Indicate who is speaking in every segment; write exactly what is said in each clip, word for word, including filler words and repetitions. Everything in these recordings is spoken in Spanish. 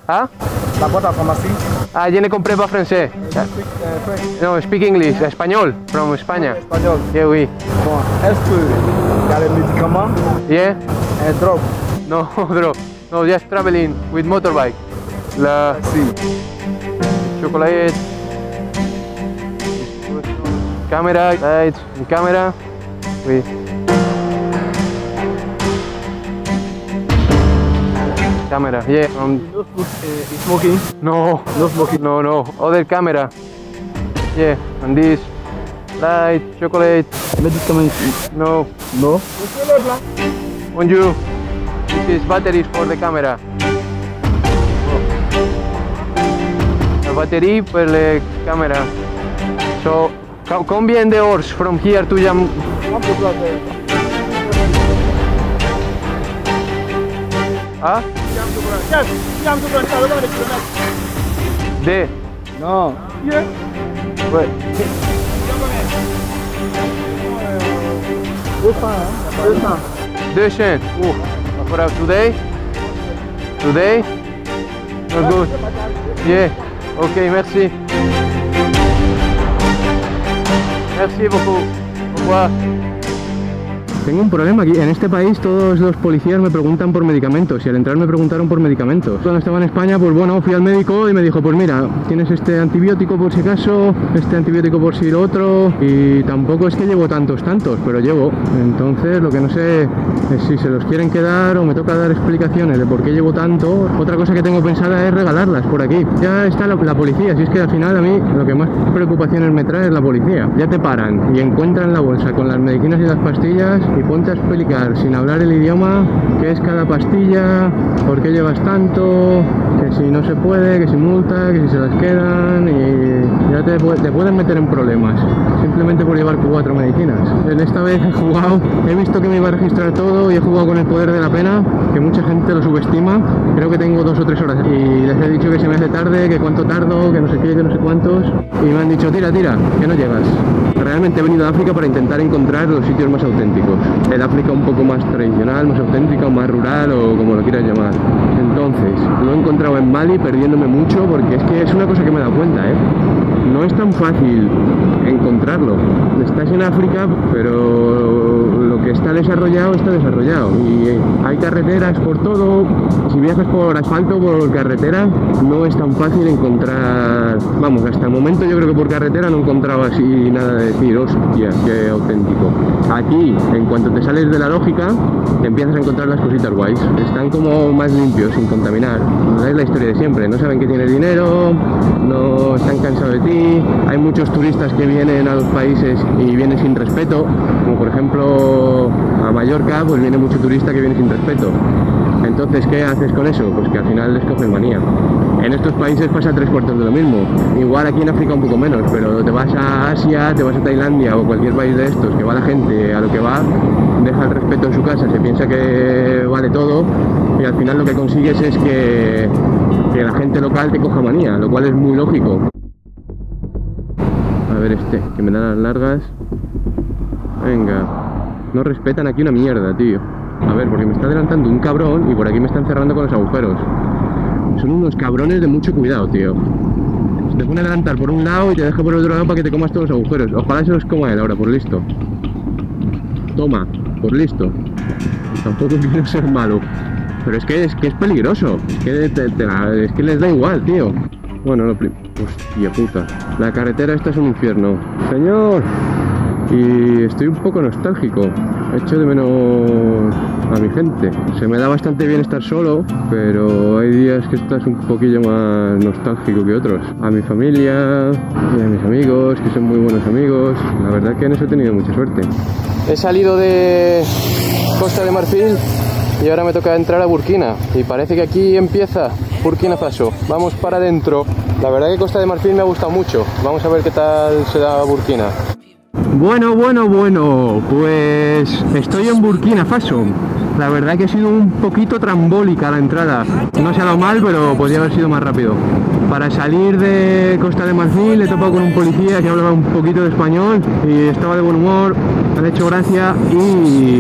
Speaker 1: Ah?
Speaker 2: La boîte à pharmacie.
Speaker 1: Ah, je ne comprends pas français.
Speaker 2: Speak, uh, French.
Speaker 1: No, speak English. Español, from España.
Speaker 2: Espagnol.
Speaker 1: Yeah, oui.
Speaker 2: Bon, est-ce que il y a les médicaments
Speaker 1: Yeah?
Speaker 2: et drogue?
Speaker 1: No, bro. No, just traveling with motorbike. La
Speaker 2: Si.
Speaker 1: chocolate. Camera, lights, camera. Oui. Camera, yeah. Um,
Speaker 2: No smoke, uh, smoking.
Speaker 1: no,
Speaker 2: No smoking.
Speaker 1: no, no. Other camera. Yeah, and this. Light, chocolate.
Speaker 2: Médicaments.
Speaker 1: No.
Speaker 2: No.
Speaker 1: Bonjour. This is batteries for the camera. The battery per the camera. So, co- combien de hours from here to Jam? Ah? De.
Speaker 2: Non. Yeah.
Speaker 1: Ouais.
Speaker 2: deux cents, hein. deux cents.
Speaker 1: deux cents. Ooh. For today? Today? Not good. Yeah. Okay, merci. Merci beaucoup. Au revoir. Tengo un problema aquí. En este país todos los policías me preguntan por medicamentos y al entrar me preguntaron por medicamentos. Cuando estaba en España, pues bueno, fui al médico y me dijo, pues mira, tienes este antibiótico por si acaso, este antibiótico por si lo otro, y tampoco es que llevo tantos, tantos, pero llevo. Entonces lo que no sé es si se los quieren quedar o me toca dar explicaciones de por qué llevo tanto. Otra cosa que tengo pensada es regalarlas por aquí. Ya está la, la policía, si es que al final a mí lo que más preocupaciones me trae es la policía. Ya te paran y encuentran la bolsa con las medicinas y las pastillas y ponte a explicar sin hablar el idioma qué es cada pastilla, por qué llevas tanto, que si no se puede, que si multa, que si se las quedan, y ya te, te pueden meter en problemas simplemente por llevar cuatro medicinas. En esta vez he jugado, he visto que me iba a registrar todo y he jugado con el poder de la pena, que mucha gente lo subestima. Creo que tengo dos o tres horas y les he dicho que se me hace tarde, que cuánto tardo, que no sé qué, que no sé cuántos, y me han dicho tira, tira, que no llegas. Realmente he venido a África para intentar encontrar los sitios más auténticos. El África un poco más tradicional, más auténtica o más rural o como lo quieras llamar. Entonces, lo he encontrado en Mali perdiéndome mucho porque es que es una cosa que me he dado cuenta, ¿eh? No es tan fácil encontrarlo. Estás en África, pero lo que está desarrollado está desarrollado. Y hay carreteras por todo. Si viajas por asfalto o por carretera, no es tan fácil encontrar... Vamos, hasta el momento yo creo que por carretera no he encontrado así nada de decir, hostia, qué auténtico. Aquí, en cuanto te sales de la lógica, empiezas a encontrar las cositas guays. Están como más limpios, sin contaminar. Es la historia de siempre. No saben que tienes dinero, no están cansados de ti. Hay muchos turistas que vienen a los países y vienen sin respeto, como por ejemplo a Mallorca, pues viene mucho turista que viene sin respeto. Entonces, ¿qué haces con eso? Pues que al final les cogen manía. En estos países pasa tres cuartos de lo mismo. Igual aquí en África un poco menos, pero te vas a Asia, te vas a Tailandia o cualquier país de estos, que va la gente a lo que va, deja el respeto en su casa, se piensa que vale todo, y al final lo que consigues es que, que la gente local te coja manía, lo cual es muy lógico. A ver este, que me da las largas. Venga. No respetan aquí una mierda, tío. A ver, porque me está adelantando un cabrón y por aquí me están cerrando con los agujeros. Son unos cabrones de mucho cuidado, tío. Se te pone a adelantar por un lado y te deja por el otro lado para que te comas todos los agujeros. Ojalá se los coma él ahora, por listo. Toma, por listo. Tampoco quiero ser malo. Pero es que es, que es peligroso. Es que, te, te, es que les da igual, tío. Bueno, lo primero... Hostia puta. La carretera esta es un infierno. Señor. Y estoy un poco nostálgico. Echo de menos a mi gente. Se me da bastante bien estar solo, pero hay días que estás un poquillo más nostálgico que otros. A mi familia y a mis amigos, que son muy buenos amigos. La verdad que en eso he tenido mucha suerte. He salido de Costa de Marfil y ahora me toca entrar a Burkina. Y parece que aquí empieza Burkina Faso. Vamos para adentro. La verdad que Costa de Marfil me ha gustado mucho. Vamos a ver qué tal se da Burkina. Bueno, bueno, bueno, pues estoy en Burkina Faso. La verdad que ha sido un poquito trambólica la entrada. No se ha dado mal, pero podría haber sido más rápido. Para salir de Costa de Marfil he topado con un policía que hablaba un poquito de español y estaba de buen humor, me ha hecho gracia y nada.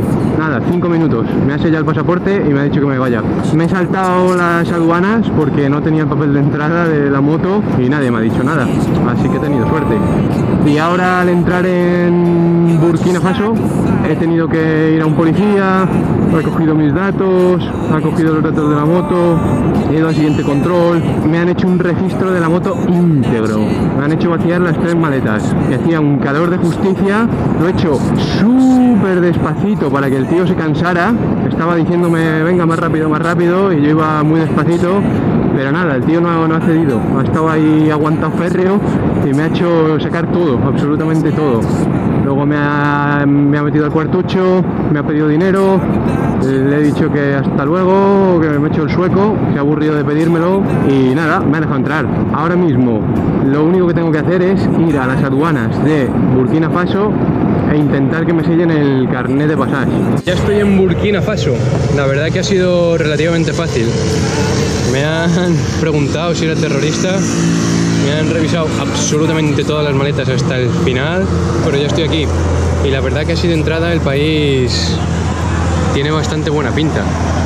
Speaker 1: nada, cinco minutos. Me ha sellado el pasaporte y me ha dicho que me vaya. Me he saltado las aduanas porque no tenía el papel de entrada de la moto y nadie me ha dicho nada, así que he tenido suerte. Y ahora al entrar en Burkina Faso he tenido que ir a un policía, he cogido mis datos, ha cogido los datos de la moto, he ido al siguiente control, me han hecho un registro de la moto íntegro, me han hecho vaciar las tres maletas, que hacía un calor de justicia, lo he hecho súper despacito para que el tío se cansara, estaba diciéndome venga más rápido, más rápido, y yo iba muy despacito, pero nada, el tío no, no ha cedido, ha estado ahí aguantado férreo y me ha hecho sacar todo, absolutamente todo. Luego me ha, me ha metido al cuartucho, me ha pedido dinero, le he dicho que hasta luego, que me he hecho el sueco, se ha aburrido de pedírmelo y nada, me ha dejado entrar. Ahora mismo lo único que tengo que hacer es ir a las aduanas de Burkina Faso e intentar que me sellen el carnet de pasaje. Ya estoy en Burkina Faso, la verdad que ha sido relativamente fácil. Me han preguntado si era terrorista, me han revisado absolutamente todas las maletas hasta el final, pero ya estoy aquí. Y la verdad que así de entrada el país tiene bastante buena pinta.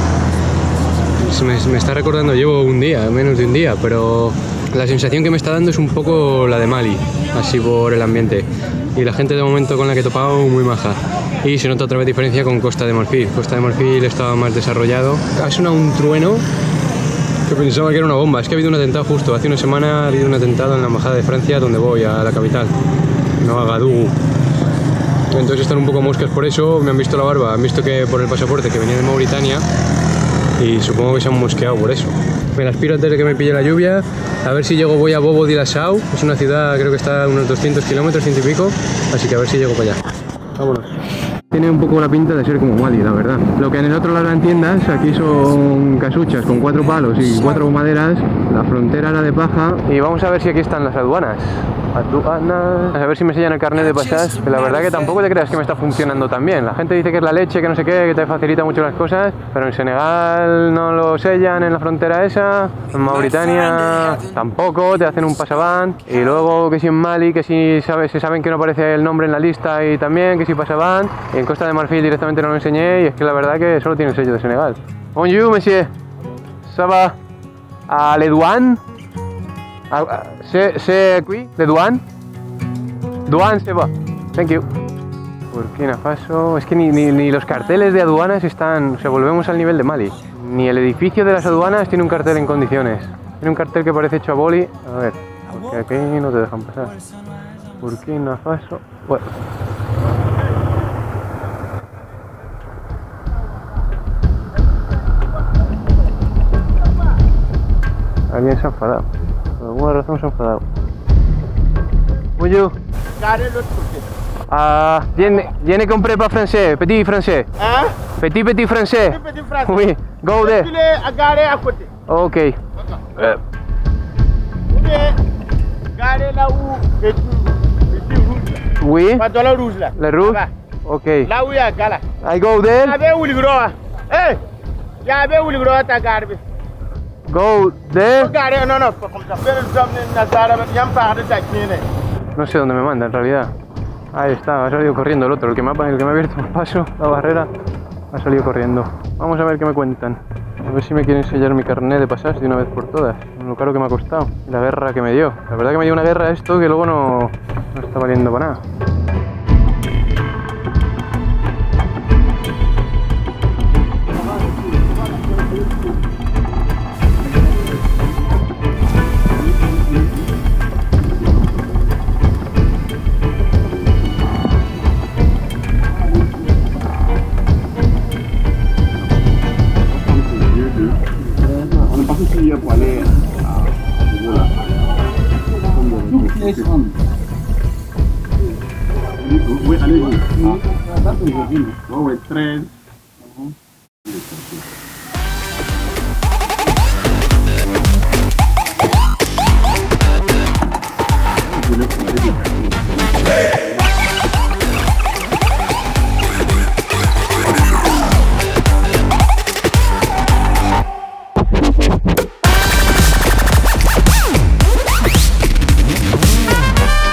Speaker 1: Me, me está recordando, llevo un día, menos de un día, pero la sensación que me está dando es un poco la de Mali, así por el ambiente. Y la gente de momento con la que he topado muy maja. Y se nota otra vez diferencia con Costa de Marfil. Costa de Marfil estaba más desarrollado. Ha sonado un trueno que pensaba que era una bomba. Es que ha habido un atentado justo. Hace una semana ha habido un atentado en la embajada de Francia donde voy, a la capital, no a Gadougou. Entonces están un poco moscas por eso. Me han visto la barba, han visto que por el pasaporte que venía de Mauritania y supongo que se han mosqueado por eso. Me la aspiro antes de que me pille la lluvia. A ver si llego, voy a Bobo Dioulasso. Es una ciudad, creo que está a unos doscientos kilómetros, ciento y pico. Así que a ver si llego para allá. Vámonos. Tiene un poco la pinta de ser como Mali, la verdad. Lo que en el otro lado eran tiendas, aquí son casuchas con cuatro palos y cuatro maderas. La frontera era de paja. Y vamos a ver si aquí están las aduanas. Aduanas. A ver si me sellan el carnet de pasaje. La verdad que tampoco te creas que me está funcionando tan bien. La gente dice que es la leche, que no sé qué, que te facilita mucho las cosas. Pero en Senegal no lo sellan en la frontera esa. En Mauritania tampoco, te hacen un pasaban. Y luego que si en Mali, que si sabes, se saben que no aparece el nombre en la lista y también que si pasaban. Y en Costa de Marfil directamente no lo enseñé y es que la verdad que solo tiene el sello de Senegal. Bonjour, monsieur. Ça va? ¿A les douanes? ¿C'est aquí? ¿Les douanes? Douane, se va. Thank you. Burkina Faso. Es que ni, ni, ni los carteles de aduanas están. O sea, volvemos al nivel de Mali. Ni el edificio de las aduanas tiene un cartel en condiciones. Tiene un cartel que parece hecho a boli. A ver, porque aquí no te dejan pasar. Burkina Faso. Bueno. Alguien se ha enfadado. Por alguna razón se ha enfadado. Bonjour. Ah, viene, viene compré pas français, petit français.
Speaker 3: Hein?
Speaker 1: Petit petit français.
Speaker 3: Petit petit français.
Speaker 1: Oui, go there.
Speaker 3: Tu l'es à garer à côté.
Speaker 1: Ok. Euh.
Speaker 3: Ou bien garer là où le petit rouge là.
Speaker 1: Oui.
Speaker 3: Pas dans le rouge là.
Speaker 1: Le rouge?
Speaker 3: Là-bas.
Speaker 1: Ok.
Speaker 3: Là où il y a gala.
Speaker 1: I go
Speaker 3: Il y
Speaker 1: there.
Speaker 3: avait où le gros? Eh! Il y avait où le gros à ta gare?
Speaker 1: Go there.
Speaker 3: Garer, non, non, pas comme ça. Faire le job de Nazara, il y a un par de ta quine.
Speaker 1: No sé dónde me manda en realidad. Ahí está, ha salido corriendo el otro, el que me ha, el que me ha abierto el paso, la barrera, ha salido corriendo. Vamos a ver qué me cuentan. A ver si me quieren sellar mi carnet de pasaje de una vez por todas. Lo caro que me ha costado y la guerra que me dio. La verdad que me dio una guerra esto que luego no, no está valiendo para nada.
Speaker 3: Oui, allez-y. Ah, ouais, treize.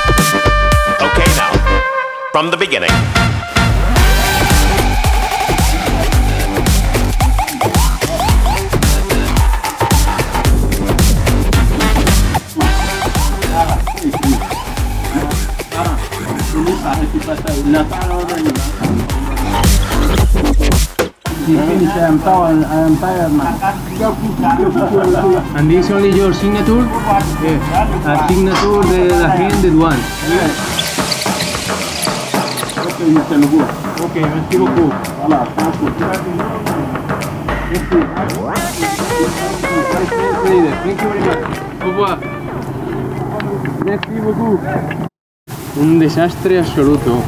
Speaker 4: From the beginning.
Speaker 1: And this is only your signature? Yeah. A signature de la gente de Duan.
Speaker 3: Ok, merci beaucoup. Voilà,
Speaker 1: Thank you very much. Au revoir. Merci beaucoup. Un desastre absoluto.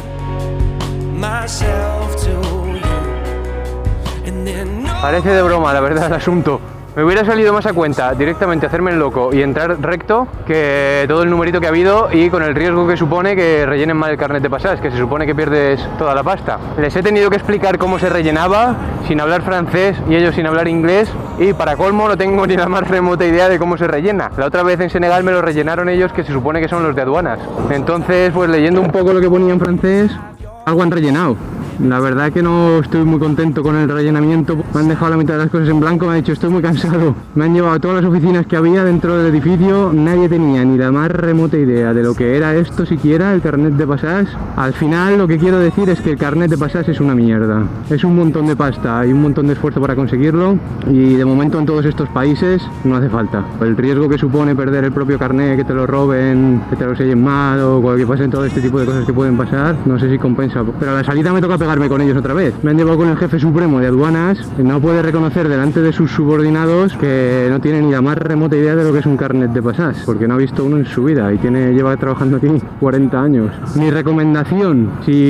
Speaker 1: Parece de broma, la verdad, el asunto. Me hubiera salido más a cuenta directamente hacerme el loco y entrar recto que todo el numerito que ha habido y con el riesgo que supone que rellenen mal el carnet de pasajes, que se supone que pierdes toda la pasta. Les he tenido que explicar cómo se rellenaba sin hablar francés y ellos sin hablar inglés y para colmo no tengo ni la más remota idea de cómo se rellena. La otra vez en Senegal me lo rellenaron ellos, que se supone que son los de aduanas. Entonces, pues leyendo un poco lo que ponía en francés, algo han rellenado. La verdad que no estoy muy contento con el rellenamiento. Me han dejado la mitad de las cosas en blanco, me han dicho estoy muy cansado. Me han llevado a todas las oficinas que había dentro del edificio. Nadie tenía ni la más remota idea de lo que era esto siquiera, el carnet de pasajes. Al final lo que quiero decir es que el carnet de pasajes es una mierda. Es un montón de pasta y un montón de esfuerzo para conseguirlo y de momento en todos estos países no hace falta. El riesgo que supone perder el propio carnet, que te lo roben, que te lo sellen mal o que pasen todo este tipo de cosas que pueden pasar, no sé si compensa. Pero a la salida me toca pegarme con ellos otra vez. Me han llevado con el jefe supremo de aduanas, que no puede reconocer delante de sus subordinados que no tiene ni la más remota idea de lo que es un carnet de pasajes, porque no ha visto uno en su vida y tiene lleva trabajando aquí cuarenta años. Mi recomendación,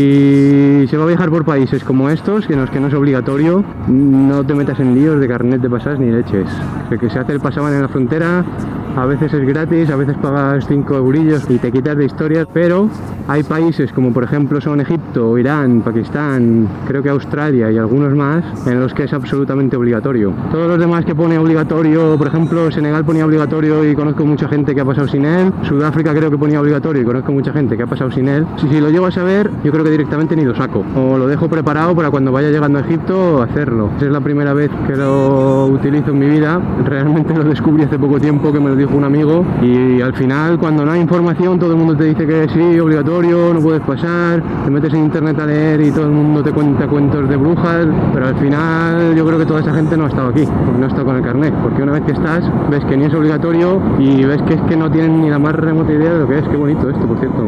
Speaker 1: si se va a viajar por países como estos, que no, que no es obligatorio, no te metas en líos de carnet de pasajes ni leches. El que se hace el pasaban en la frontera, a veces es gratis, a veces pagas cinco eurillos y te quitas de historias, pero hay países como por ejemplo son Egipto, Irán, Pakistán, creo que Australia y algunos más, en los que es absolutamente obligatorio. Todos los demás que pone obligatorio, por ejemplo Senegal ponía obligatorio y conozco mucha gente que ha pasado sin él, Sudáfrica creo que ponía obligatorio y conozco mucha gente que ha pasado sin él. Si, si lo llego a saber, yo creo que directamente ni lo saco, o lo dejo preparado para cuando vaya llegando a Egipto hacerlo. Esa es la primera vez que lo utilizo en mi vida, realmente lo descubrí hace poco tiempo, que me lo dijo un amigo, y al final cuando no hay información todo el mundo te dice que sí, obligatorio, no puedes pasar, te metes en internet a leer y todo el mundo te cuenta cuentos de brujas, pero al final yo creo que toda esa gente no ha estado aquí, porque no ha estado con el carnet, porque una vez que estás ves que ni es obligatorio y ves que es que no tienen ni la más remota idea de lo que es. Qué bonito esto, por cierto.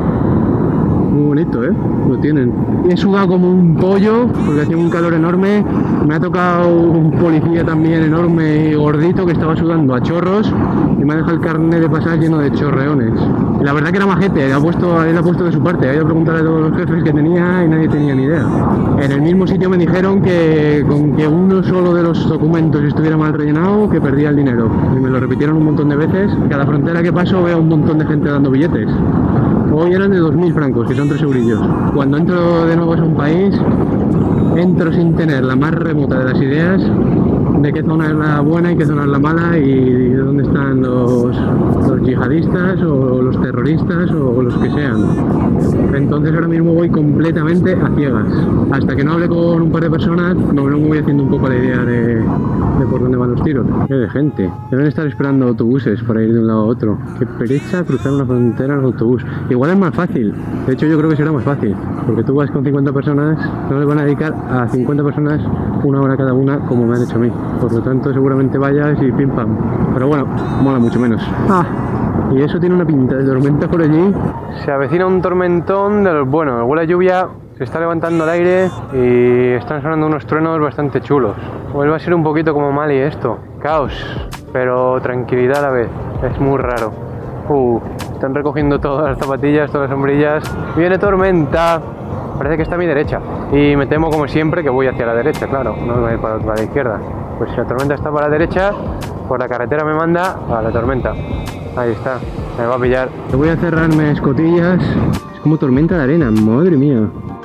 Speaker 1: Muy bonito, ¿eh? Lo tienen. He sudado como un pollo porque hacía un calor enorme. Me ha tocado un policía también enorme y gordito que estaba sudando a chorros y me ha dejado el carnet de pasaje lleno de chorreones. Y la verdad que era majete, ha puesto, él ha puesto de su parte. Había que preguntar a todos los jefes que tenía y nadie tenía ni idea. En el mismo sitio me dijeron que con que uno solo de los documentos estuviera mal rellenado, que perdía el dinero. Y me lo repitieron un montón de veces. Cada frontera que paso veo un montón de gente dando billetes. Hoy eran de dos mil francos, que son tres eurillos. Cuando entro de nuevo a un país, entro sin tener la más remota de las ideas de qué zona es la buena y qué zona es la mala y de dónde están los, los yihadistas o los terroristas o los que sean. Entonces ahora mismo voy completamente a ciegas. Hasta que no hable con un par de personas, no me voy haciendo un poco la idea de, de por dónde van los tiros. Qué de gente. Deben estar esperando autobuses para ir de un lado a otro. Qué pereza cruzar una frontera en autobús. Igual es más fácil. De hecho yo creo que será más fácil. Porque tú vas con cincuenta personas, no les van a dedicar a cincuenta personas una hora cada una como me han hecho a mí. Por lo tanto seguramente vayas y pim pam. Pero bueno, mola mucho menos. Ah, y eso tiene una pinta de tormenta por allí. Se avecina un tormentón de los buenos. Huele a lluvia, se está levantando el aire y están sonando unos truenos bastante chulos. Vuelve a ser un poquito como Mali esto. Caos, pero tranquilidad a la vez. Es muy raro. Uh, están recogiendo todas las zapatillas, todas las sombrillas. Viene tormenta. Parece que está a mi derecha. Y me temo como siempre que voy hacia la derecha, claro. No voy a ir para, para la izquierda. Pues si la tormenta está para la derecha, por la carretera me manda a la tormenta. Ahí está, me va a pillar. Voy a cerrarme escotillas. Es como tormenta de arena, madre mía.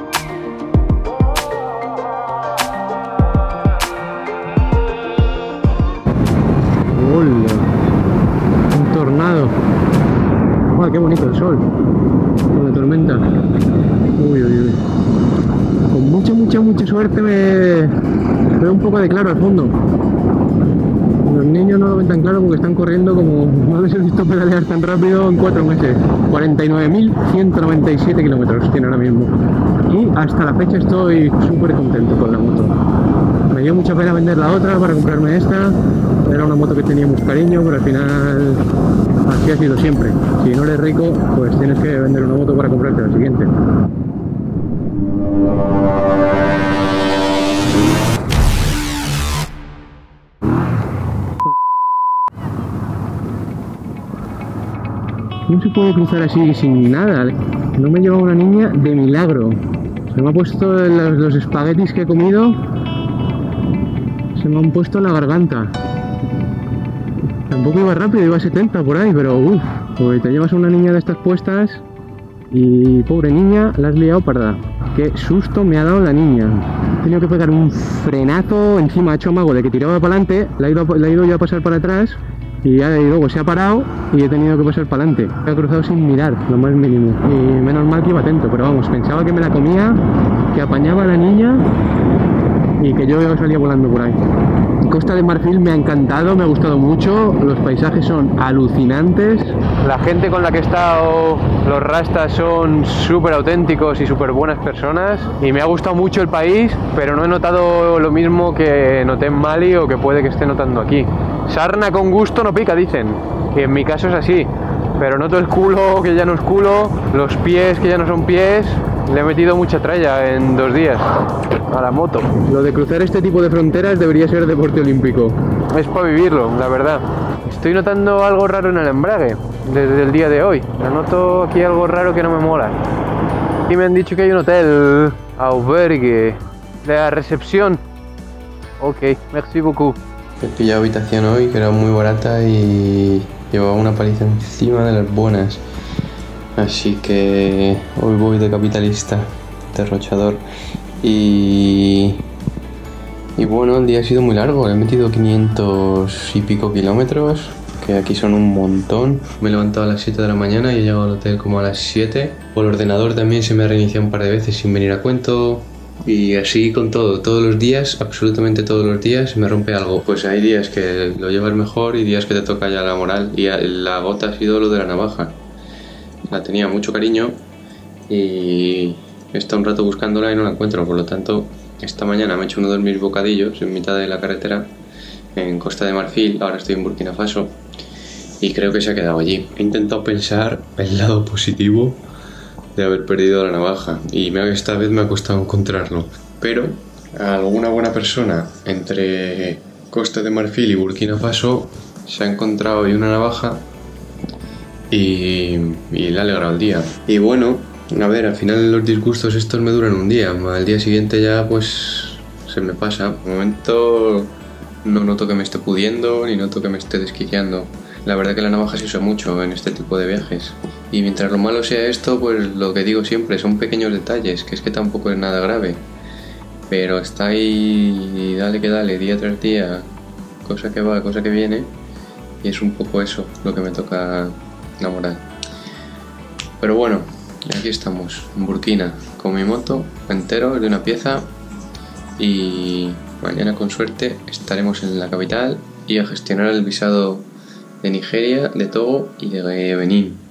Speaker 1: Hola. Un tornado. ¡Wow, qué bonito el sol! Con la tormenta. Uy, uy, uy. Con mucha, mucha, mucha suerte me veo un poco de claro al fondo. Unas niños no lo ven tan claro porque están corriendo como no les he visto pedalear tan rápido en cuatro meses. cuarenta y nueve mil ciento noventa y siete kilómetros tiene ahora mismo. Y hasta la fecha estoy súper contento con la moto. Me dio mucha pena vender la otra para comprarme esta. Era una moto que tenía mucho cariño, pero al final así ha sido siempre. Si no eres rico, pues tienes que vender una moto para comprarte la siguiente. No se puede cruzar así sin nada. No me lleva una niña de milagro. Se me ha puesto los, los espaguetis que he comido. Se me han puesto en la garganta. Tampoco iba rápido, iba a setenta por ahí, pero uff, pues te llevas a una niña de estas puestas y pobre niña, la has liado parda. Qué susto me ha dado la niña. He tenido que pegar un frenazo encima, ha hecho mago de que tiraba para adelante, la he ido, la he ido yo a pasar para atrás y, ya, y luego se ha parado y he tenido que pasar para adelante. Me ha cruzado sin mirar, lo más mínimo. Y menos mal que iba atento, pero vamos, pensaba que me la comía, que apañaba a la niña y que yo salía volando por ahí. Costa de Marfil me ha encantado, me ha gustado mucho, los paisajes son alucinantes. La gente con la que he estado, los rastas, son súper auténticos y súper buenas personas. Y me ha gustado mucho el país, pero no he notado lo mismo que noté en Mali o que puede que esté notando aquí. Sarna con gusto no pica, dicen, y en mi caso es así. Pero noto el culo que ya no es culo, los pies que ya no son pies. Le he metido mucha tralla en dos días a la moto. Lo de cruzar este tipo de fronteras debería ser deporte olímpico. Es para vivirlo, la verdad. Estoy notando algo raro en el embrague desde el día de hoy. Noto aquí algo raro que no me mola. Y me han dicho que hay un hotel, albergue, de la recepción. Ok, merci beaucoup.
Speaker 4: He pillado habitación hoy que era muy barata y llevaba una paliza encima de las buenas. Así que hoy voy de capitalista, derrochador. Y, y bueno, el día ha sido muy largo, he metido quinientos y pico kilómetros, que aquí son un montón. Me he levantado a las siete de la mañana y he llegado al hotel como a las siete. Por el ordenador también se me ha reiniciado un par de veces sin venir a cuento. Y así con todo, todos los días, absolutamente todos los días me rompe algo. Pues hay días que lo llevas mejor y días que te toca ya la moral. Y la gota ha sido lo de la navaja. La tenía mucho cariño y he estado un rato buscándola y no la encuentro. Por lo tanto, esta mañana me he hecho uno de mis bocadillos en mitad de la carretera en Costa de Marfil. Ahora estoy en Burkina Faso y creo que se ha quedado allí. He intentado pensar el lado positivo de haber perdido la navaja y me, esta vez me ha costado encontrarlo. Pero alguna buena persona entre Costa de Marfil y Burkina Faso se ha encontrado hoy una navaja y, y le ha alegrado el día. Y bueno, a ver, al final los disgustos estos me duran un día, al día siguiente ya pues se me pasa. De momento no noto que me esté pudiendo ni noto que me esté desquiciando. La verdad que la navaja se usa mucho en este tipo de viajes. Y mientras lo malo sea esto, pues lo que digo siempre, son pequeños detalles, que es que tampoco es nada grave. Pero está ahí y dale que dale, día tras día, cosa que va, cosa que viene. Y es un poco eso lo que me toca la moral. Pero bueno, aquí estamos, en Burkina, con mi moto, entero, de una pieza. Y mañana con suerte estaremos en la capital y a gestionar el visado de Nigeria, de Togo y de Benín.